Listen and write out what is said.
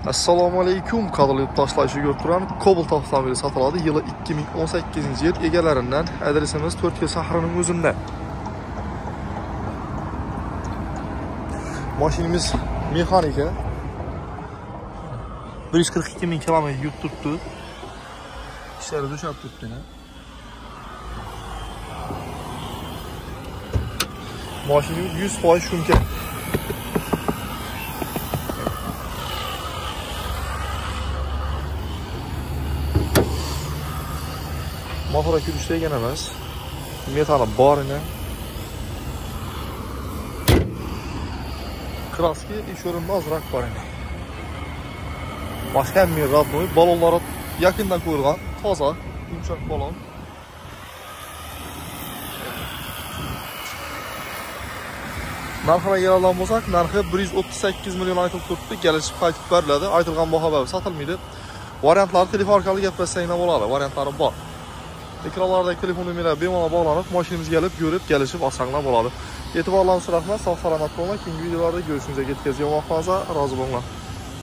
Assalomu alaykum, qadrli yurtdoshlar, ko'rib turan Cobalt avtomobili sotiladi. Yili 2018-yil. Egalaridan adresimiz 4 shahrining o'zida. Mashinamiz mexanika. 142 ming kilometr yurib turibdi. Ishlari bo'shab turibdi. Mashinamiz 100% shumka. Motor kulishlaygan emas. Metali bor edi. Kraski ish o'rinda ozroq bor edi. Boshqa bir radnoy balonlari yaqindan ko'rilgan, toza, yumshoq balon. Narxini keladigan bo'lsak, narxi 138 million aytilib turibdi. Kelishib qaytib beriladi. Aytilgan baho bo'lib sotilmaydi. Variantlar telefon orqali gaplashsanglar bo'ladi. Variantlari bor. Ekranlardagi telefon nomerlari bemalol bog'lanib, mashinamizga kelib, ko'rib, kelishib olsanglar bo'ladi. E'tiborlaringiz uchun rahmat. Sog' salomat bo'ling. Keyingi videolarda ko'rishimizga yetkazgan vaqtimizda rozi bo'linglar.